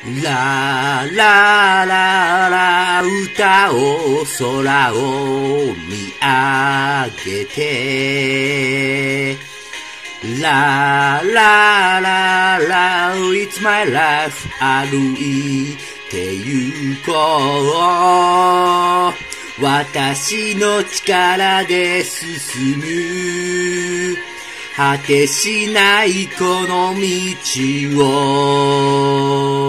ララララ歌おう空を見上げてララララ It's my life 歩いてゆこう私の力で進む果てしないこの道を